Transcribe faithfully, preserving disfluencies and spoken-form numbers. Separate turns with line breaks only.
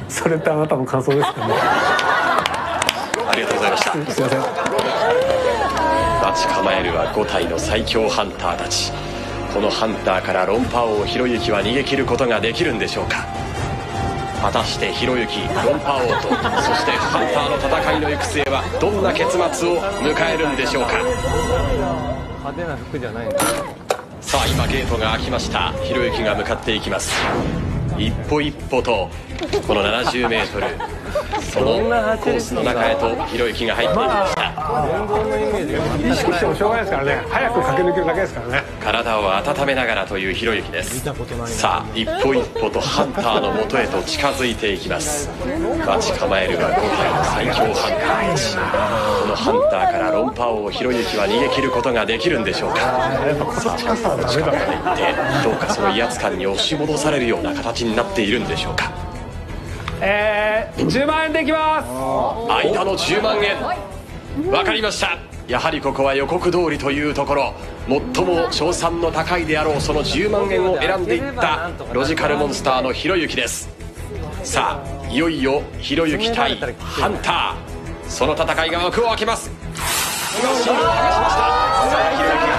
それってあなたの感想ですかね。
ありがとうございました。
すいません。
待ち構えるはご体の最強ハンターたち。このハンターから論破王ひろゆきは逃げ切ることができるんでしょうか。果たしてひろゆき、論破王とそしてハンターの戦いの行く末はどんな結末を迎えるんでしょうか。
派手な服じゃないんだ。
さあ今ゲートが開きました。ひろゆきが向かっていきます。一歩一歩とこのななじゅうメートルそのコースの中へとひろゆきが入っていきました。
運動のイメージが全くない。
意識してもしょうがないですからね。早く駆け抜けるだけですからね。
体を温めながらというひろゆきです。さあ一歩一歩とハンターの元へと近づいていきます。待ち構えるはご体の最強ハンターたち。このハンターから論破王ひろゆきは逃げ切ることができるんでしょうか。さあ近くまで行ってどうかその威圧感に押し戻されるような形になっているんでしょうか。
えー、じゅうまんえんでいきます。
間のじゅうまんえんわかりました。やはりここは予告通りというところ、最も勝算の高いであろうそのじゅうまんえんを選んでいったロジカルモンスターのひろゆきです。さあいよいよひろゆき対ハンター、その戦いが幕を開けます。今シールを剥がしました。さあひろゆきが